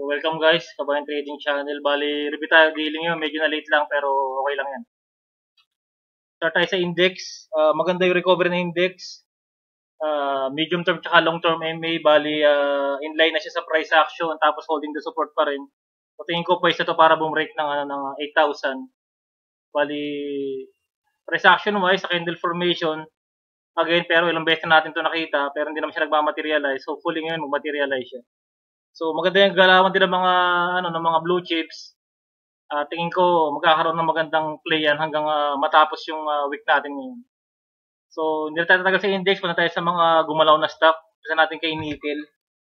Welcome guys, Kabayan Trading Channel. Bali, review tayo dealing yun. Medyo na late lang pero okay lang yan. Start tayo sa index. Maganda yung recovery ng index. Medium term tsaka long term MA. Bali, inline na siya sa price action tapos holding the support pa rin. So, tingin ko pwede to para bumrake ng 8,000. Bali, price action wise sa candle formation. Again, pero ilang beses na natin to nakita pero hindi naman siya nagmamaterialize. So, fully ngayon magmaterialize siya. So maganda yung galawan din ng mga ng mga blue chips. Tingin ko magkakaroon ng magandang play yan hanggang matapos yung week natin ngayon. So hindi na tayo tatagal sa index, punta tayo sa mga gumalaw na stock. Kasi natin kay nickel.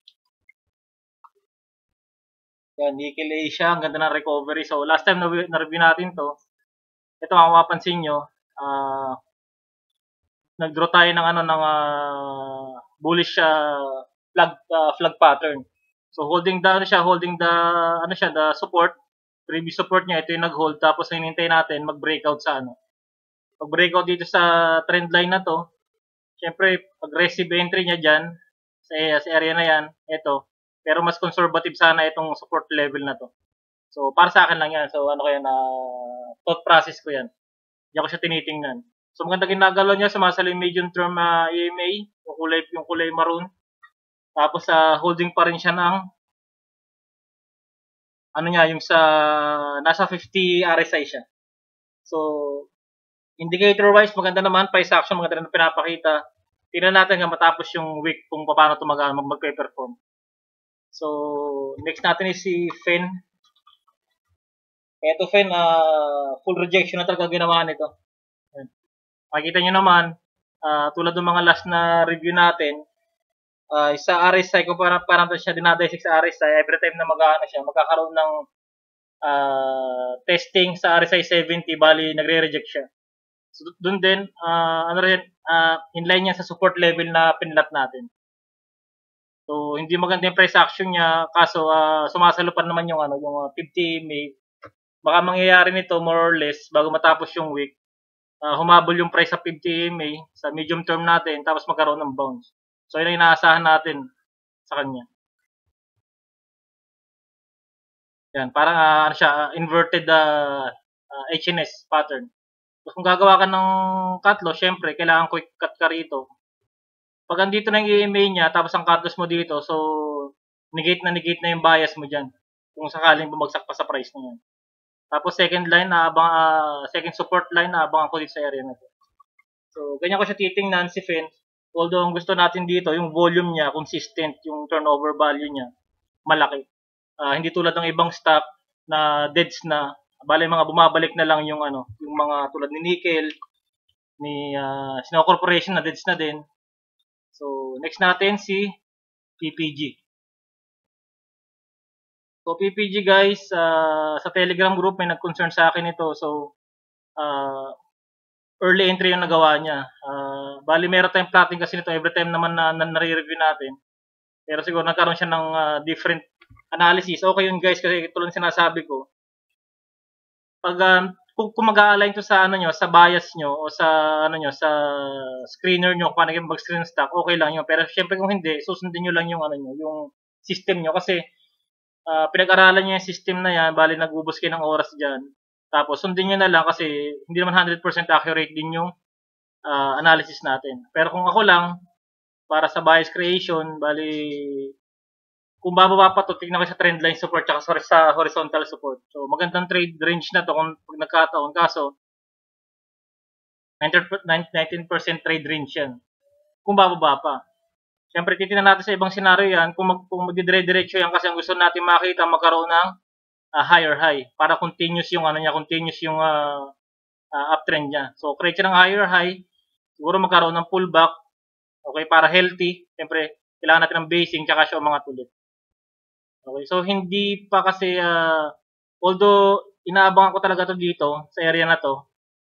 Yan, nickel Asia, ang ganda ng recovery. So last time na-review natin to. Ito ang mapapansin nyo, nag-draw tayo ng bullish flag pattern. So holding the the support, previous support niya, ito yung nag-hold tapos hinihintay natin mag-breakout sa Mag-breakout dito sa trend line na to. Syempre, aggressive entry niya diyan sa area na 'yan, ito. Pero mas conservative sana itong support level na to. So para sa akin lang 'yan. So thought process ko 'yan. Hindi ko siya tinitingnan. So maganda ginagalaw niya, sumasali yung medium term EMA, yung kulay maroon. Tapos holding pa rin siya ng yung sa nasa 50 RSI siya. So indicator wise maganda naman, price action maganda na pinapakita. Tingnan natin hanggang matapos yung week kung paano ito magpe-perform. So next natin is si FEN. Ito FEN, full rejection na talaga ginawa nito. Makikita nyo naman, tulad ng mga last na review natin, sa RSI, kung parang siya dinadisik sa RSI, every time na magkakaroon ng testing sa RSI 70, bali nagre-reject siya. So doon din, inline niya sa support level na pinlat natin. So hindi maganda yung price action niya, kaso sumasalo pa naman yung 50 May. Baka mangyayari nito more or less bago matapos yung week. Humabol yung price sa 50 May sa medium term natin, tapos magkaroon ng bounce. So yun ang inaasahan natin sa kanya. Yan, parang inverted HNS pattern. So, kung gagawa ka ng cut loss, syempre kailangan quick cut ka rito. Pag andito na yung EMA niya, tapos ang cut loss mo dito, so negate na yung bias mo dyan. Kung sakaling bumagsak pa sa price na yan. Tapos second line, second support line, naabangan ko dito sa area na to. So ganyan ko siya titingnan si FEN. Although ang gusto natin dito, yung volume niya, consistent, yung turnover value niya, malaki. Hindi tulad ng ibang stock na deads na, bali mga bumabalik na lang yung mga tulad ni Nickel, ni Snow Corporation na deads na din. So next natin si PPG. So PPG guys, sa Telegram group may nag-concern sa akin ito. So early entry yung nagawa niya. Bali meron tayong plotting kasi nito every time naman na nare-review natin. Pero siguro nagkaroon siya ng different analysis. Okay yun guys, kasi tulad ng sinasabi ko. Pag kung mag-a-align to sa sa bias nyo o sa sa screener nyo kung paano kayo mag-screen stock, okay lang yun. Pero syempre kung hindi, susundin nyo lang yung yung system nyo kasi pinag-aralan nyo yung system na yan, bali nag-ubos kayo ng oras diyan. Tapos sundin nyo na lang kasi hindi naman 100% accurate din yung analysis natin. Pero kung ako lang, para sa bias creation, bali, kung bababa pa ito, tignan ko sa trend line support at sa horizontal support. So magandang trade range na to kung pag nagkataon. Kaso, 19% trade range yan. Kung bababa pa. Siyempre, titignan natin sa ibang scenario yan. Kung magdidire-diretso yan kasi ang gusto natin makita magkaroon ng higher high para continuous yung uptrend niya. So create siya ng higher high, siguro magkaroon ng pullback, okay, para healthy. Siyempre kailangan natin ng basing tsaka siya mga tulit. Okay, so hindi pa kasi although inaabangan ko talaga to dito sa area na to.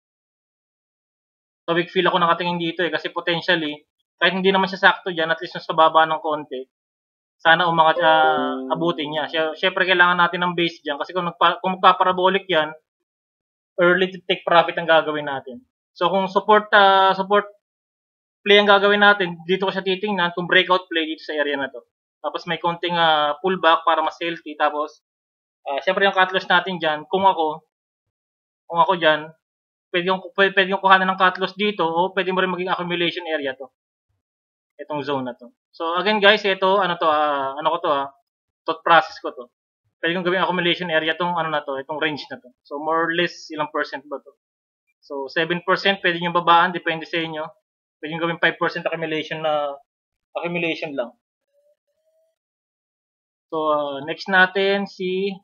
So weak feel ako nakatingin dito kasi potentially kahit hindi naman siya sakto diyan, at least mas bababa ng konti. Sana umangat abutin niya. Siyempre kailangan natin ng base diyan kasi kung magpa-parabolic yan, early to take profit ang gagawin natin. So kung support play ang gagawin natin, dito ko siya titingnan kung breakout play dito sa area na to. Tapos may konting pullback para mas healthy. Tapos, syempre yung cut loss natin dyan, kung ako dyan, pwede yung kuhanan ng cut loss dito o pwede mo rin maging accumulation area to. Itong zone na to. So again guys, ito, thought process ko to. Pwede kong gawing accumulation area tong ano na to, itong range na to. So more or less, ilang percent ba to? So 7% pwede nyo babaan, depende sa inyo. Pwede nyo gawing 5% accumulation lang. So next natin si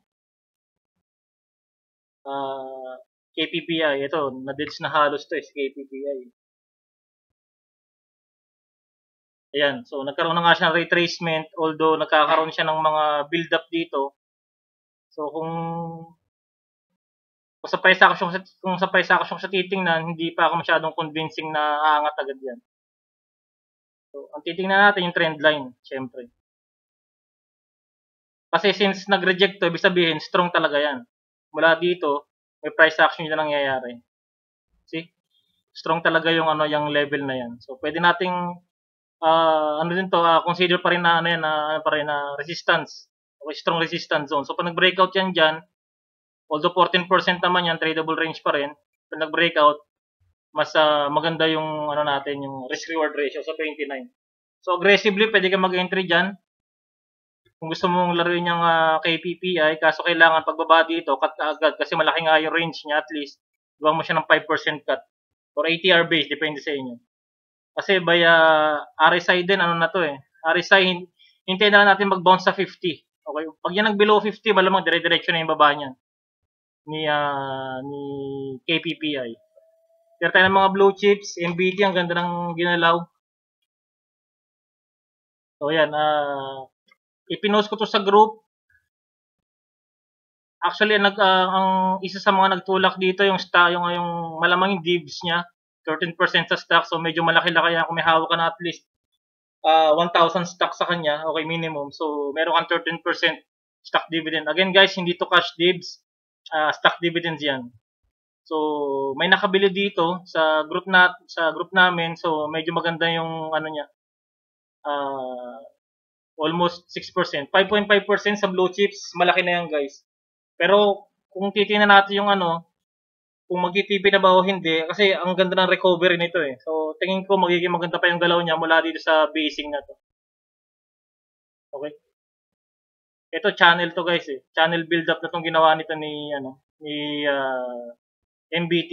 KPPI. Ito, na-deals na halos to si KPPI. Ayan, so nagkaroon na nga siya ng retracement, although nagkakaroon siya ng mga build-up dito. So kung sa price action siya titingnan, hindi pa ako masyadong convincing na aangat agad yan. So ang titingnan natin yung trend line, syempre. Kasi since nag-reject to, ibig sabihin strong talaga yan. Mula dito, may price action na nangyayari. See? Strong talaga yung yung level na yan. So pwede nating consider pa rin na resistance. Okay, strong resistance zone. So pag nag-breakout yan diyan, although 14% naman yan, tradable range pa rin. Pag nag-breakout, mas maganda yung natin, yung risk-reward ratio sa 29. So aggressively, pwede ka mag-entry diyan. Kung gusto mong laruin yung KPPI, kaso kailangan pagbaba dito, cut ka agad kasi malaki nga yung range niya, at least gawa mo siya ng 5% cut or ATR base, depende sa inyo. Kasi by RSI din, RSI, hintayin na natin mag-bounce sa 50. Okay? Pag yan nag-below 50, malamang dire-diretso na yung baba niyan ni KPPI. Kaya tayo ng mga blue chips, MBT, ang ganda ng ginalaw. So yan, ipinost ko to sa group. Actually, ang isa sa mga nagtulak dito yung malamang yung divs niya, 13% sa stock, so medyo malaki lang kaya kung may hawak ka na at least 1,000 stock sa kanya, okay, minimum. So meron kang 13% stock dividend. Again guys, hindi to cash divs, stock dividends yan. So may nakabili dito sa group namin, so medyo maganda yung niya. Almost 6%. 5.5% sa blue chips, malaki na yan guys. Pero kung titingnan natin yung kung magtitipi na ba o hindi, kasi ang ganda ng recovery nito eh. So tingin ko magiging maganda pa yung galaw niya mula dito sa basing na to. Okay? Ito channel to guys eh. Channel build up na tong ginawa nito ni MBT.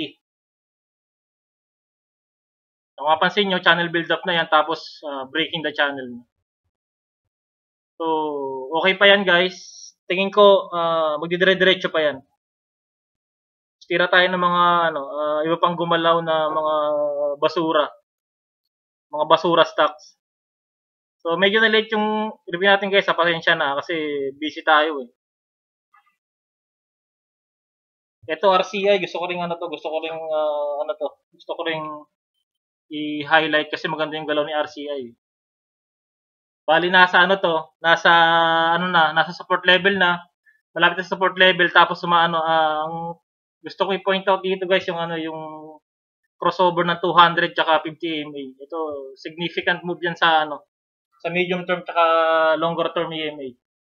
Kung mapansin nyo, channel build up na yan tapos breaking the channel. So, okay pa yan guys. Tingin ko magdidire-diretso pa yan. Tira tayo ng mga iba pang gumalaw na mga basura. Mga basura stocks. So, medyo na late yung review natin guys. Pasensya na kasi busy tayo eh. Ito RCI, gusto ko ring i-highlight kasi maganda yung galaw ni RCI. Bali nasa nasa support level na. Malapit na support level tapos ang gusto ko i-point out dito guys yung yung crossover ng 200 tsaka 50 EMA. Ito significant move yan sa sa medium term tsaka longer term EMA.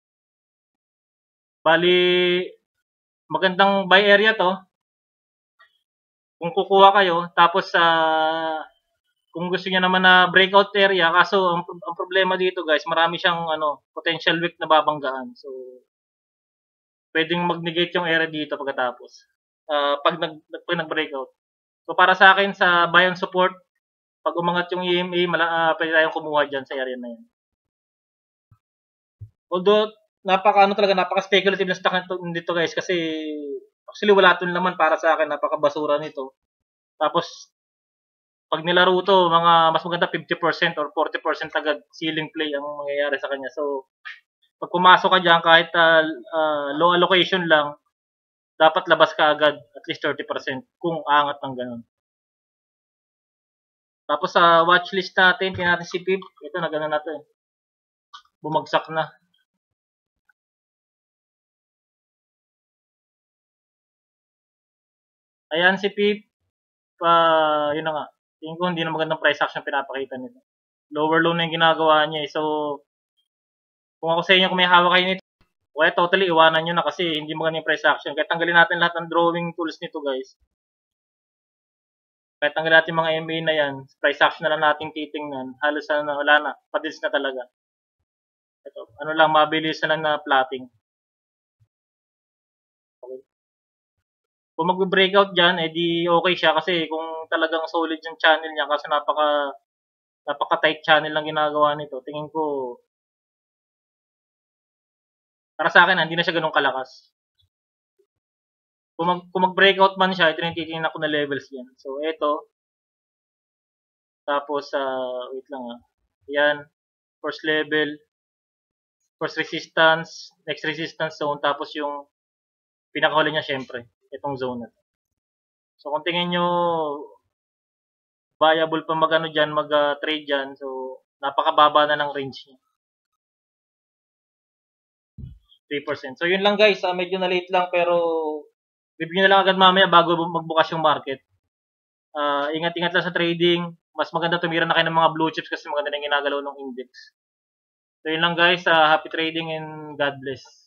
Bali magandang buy area to. Kung kukuha kayo tapos kung gusto niya naman na breakout area, kaso ang problema dito guys, marami siyang potential weak na babanggaan. So pwedeng mag-negate yung area dito pagkatapos. Pag nag-breakout. So para sa akin sa buy and support, pag umangat yung EMA, pwede tayong kumuha diyan sa area na yan. Although napaka-speculative na stock nito guys kasi actually wala tong laman para sa akin, napaka-basura nito. Tapos pag nilaro to, mas maganda 50% or 40% agad ceiling play ang mangyayari sa kanya. So, pag pumasok ka dyan, kahit low allocation lang, dapat labas ka agad at least 30% kung angat ng ganun. Tapos sa watchlist natin, tingnan natin si PIP. Ito, na to eh. Bumagsak na. Ayan si PIP. Yun na nga. Tingin ko hindi na magandang price action pinapakita nito. Lower low na yung ginagawa niya eh. So, Kung ako sa inyo, kung may hawak kayo nito, kaya totally iwanan nyo na kasi hindi maganda yung price action. Kaya tanggalin natin lahat ng drawing tools nito, guys. Kaya tanggalin natin mga MA na yan. Price action na lang natin titingnan. Halos wala na. Padils na talaga. Ito, ano lang, mabilis na lang na plotting. Okay. Kung mag-breakout dyan, di okay siya kasi kung talagang solid yung channel niya kasi napaka-tight channel lang ginagawa nito. Tingin ko, para sa akin, hindi na siya ganun kalakas. Kung mag-breakout man siya, ito yung titingnan ako na levels yan. So, ito. Tapos, wait lang Yan. First level. First resistance. Next resistance zone. Tapos yung pinakahuli niya, syempre. Itong zone na. So, kung tingin nyo, viable pa mag-trade dyan. So, napakababa na ng range niya. 3%. So, yun lang guys. Medyo na late lang pero review na lang agad mamaya bago magbukas yung market. Ingat-ingat lang sa trading. Mas maganda tumira na kayo ng mga blue chips kasi maganda na yung ginagalaw ng index. So, yun lang guys. Happy trading and God bless.